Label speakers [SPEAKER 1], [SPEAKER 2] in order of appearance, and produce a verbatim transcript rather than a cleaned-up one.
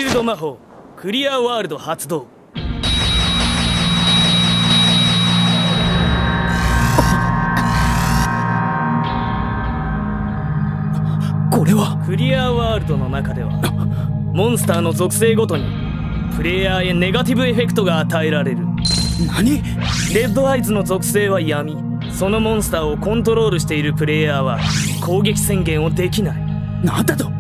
[SPEAKER 1] ード魔法クリアワールド発動。
[SPEAKER 2] これは
[SPEAKER 1] クリアワールドの中ではモンスターの属性ごとにプレイヤーへネガティブエフェクトが与えられる。
[SPEAKER 2] 何？
[SPEAKER 1] レッドアイズの属性は闇。そのモンスターをコントロールしているプレイヤーは攻撃宣言をできない。
[SPEAKER 2] なんだと？